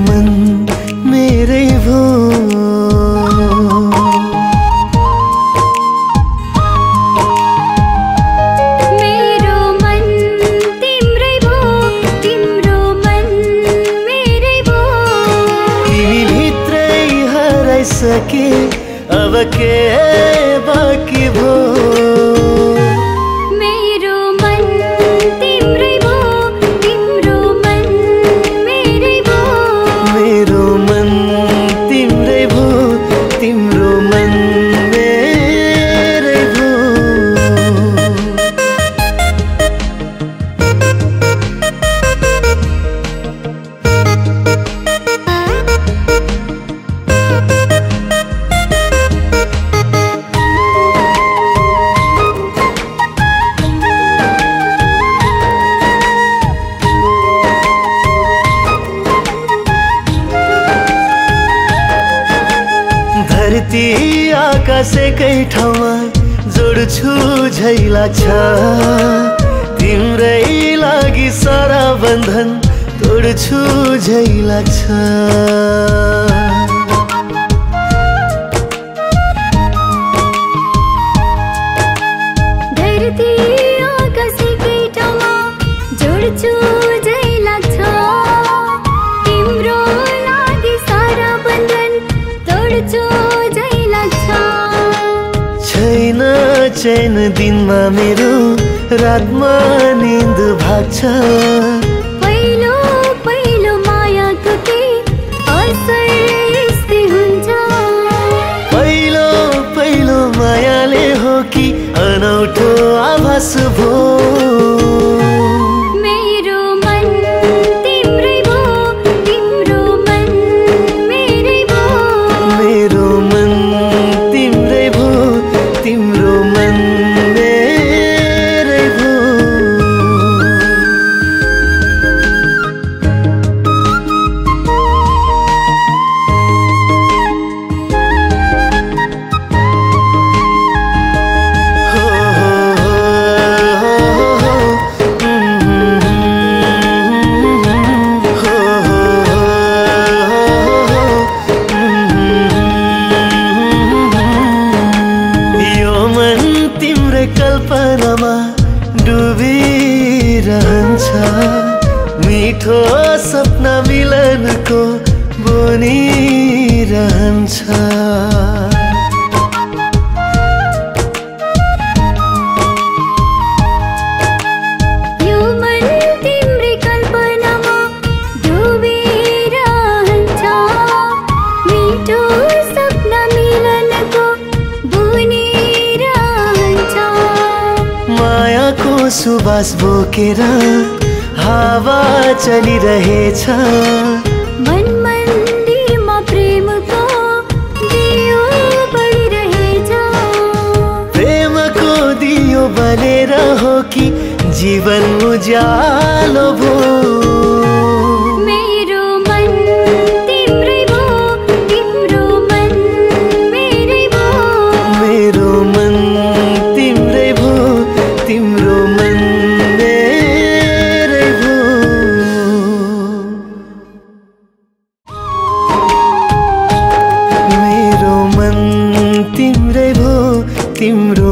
मन मेरै भो। मेरो मन तिम्रै भो, तिम्रो मन मेरै भो। तिमी भित्रै हराइसके अब के बाँकी भो। मेरो मन तिम्रै भो, तिम्रो मन मेरै भो। मेरो मन तिम्रै भो, तिम्रो मन मेरै भो। धरती आकाश एकै ठाउँमा जोड्छु झै लाग्छ। तिम्रै लागि सारा बन्धन तोड्छु झै लाग्छ। धरती आकाश एकै ठाउँमा जोड्छु झै लाग्छ। तिम्रो लागि सारा बन्धन तोड्छु झै लाग्छ। छैन चैन दिनमा मेरो, रातमा निन्द भाग्छ। पहिलो पहिलो मायाको के असर यस्तै हुन्छ। पहिलो पहिलो मायाले हो कि अनौठो आभास भो। मेरो मन तिम्रै भो, तिम्रो मन मेरै भो। मेरो मन तिम्रै भो, तिम्रो मन मेरै भो। हो, हो, हो, हो, यो मन तिम्रै कल्पनामा डुबिरहन्छ। मिठो सपना मिलनको बुनिरहन्छ। यो मन तिम्रै कल्पनामा डुबिरहन्छ। मिठो सपना मिलनको बुनिरहन्छ। मायाको सुवास बोकेर हावा चलिरहेछ। मन मन्दिरमा प्रेमको दियो बलिरहेछ। प्रेमको दियो बलेर हो कि जीवन उज्यालो भो। मेरो मन तिम्रै भो, तिम्रो मन मेरै भो। मेरो मन तिम्रै भो, तिम्रो मन मेरै भो। मेरो मन तिम्रै भो, तिम्रो